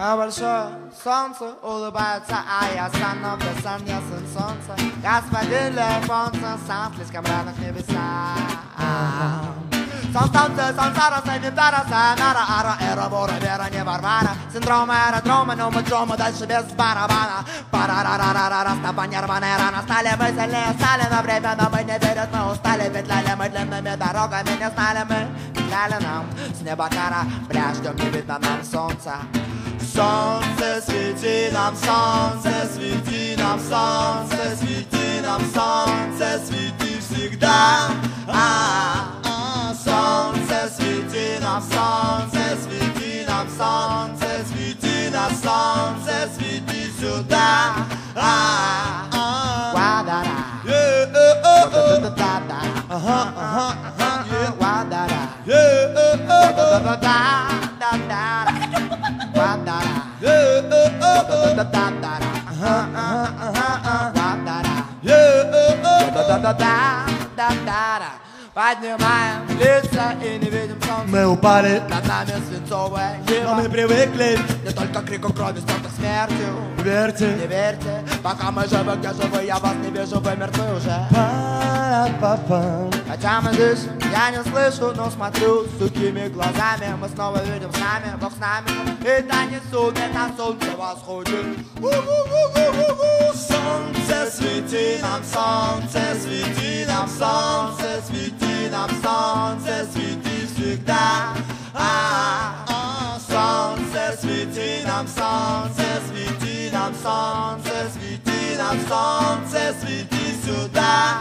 А большое солнце улыбается, а я стану в сон, ясен солнце. Господин Лефонса, сам слишком рано к небесам. Солнце, сансара, санитара, нара, ара, эра, бора, вера, не варвара. Синдрома, аэродрома, номодрома, дальше без барабана. Парарарарара, стопа, нервная рана. Стали мы сильнее, стали на время, но мы не верят, мы устали. Петляли мы длинными дорогами, не знали мы. Петляли нам с неба кара, пряждем, не видно нам солнца. Солнце, свети нам, солнце, свети нам, солнце, свети нам, солнце, свети всегда. Солнце, свети нам, солнце, свети нам, солнце, свети нам, солнце, свети сюда. Поднимаем лица и не видим солнца. Мы упали, над нами свинцовое небо. но мы привыкли не только криком крови, столько смертью. Верьте, не верьте, пока мы живы, где живы, я вас не вижу, вы мертвы уже. Хотя мы дышим, я не слышу, но смотрю сухими глазами. Мы снова видим с нами, Бог с нами. И танцует, это солнце восходит. Солнце, свети нам, солнце, свети нам, солнце, свети нам, солнце, свети всегда. Солнце, свети нам, солнце, свети нам, солнце, свети нам, солнце, свети сюда.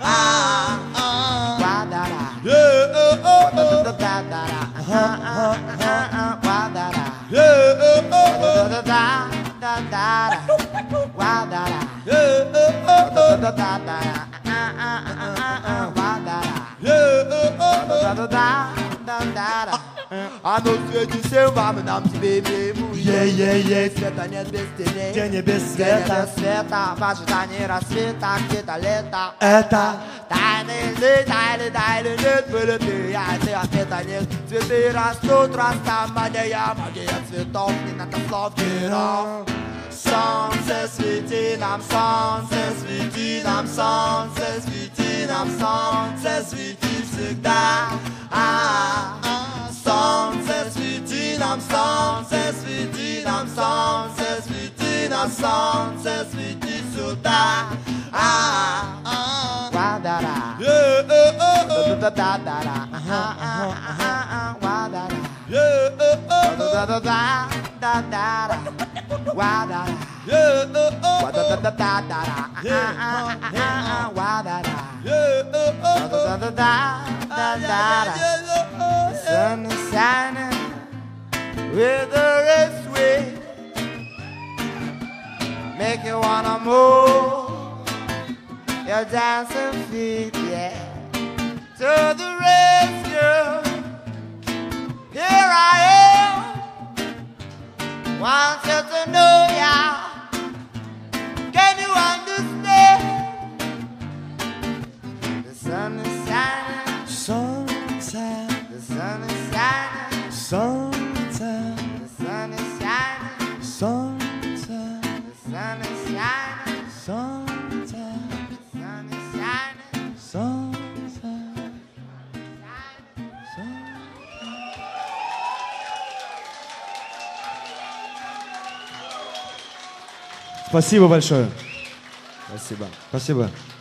А ну свети всем вам и нам, тебе и мне ему. Света нет без теней, тени без света. Света в ожидании рассвета, где-то лето. Это тайны летали, нет, были ты, а ты ответа нет. Цветы растут, магия, магия цветов, не надо слов героев. Солнце, свети нам, солнце, свети нам, солнце, свети нам, солнце, свети всегда. Солнце, свети нам, солнце, свети нам, солнце, свети нам, солнце, свети сюда. The sun is shining with a red sweet, make you wanna move your dancing feet, yeah. To the rescue, here I am, want you to know ya. Can you understand? The sun is shining, sunset, the sun is shining, sunset, the sun is shining, sunset, the sun is shining, sunset, the sun is shining, sunset. Спасибо большое. Спасибо. Спасибо.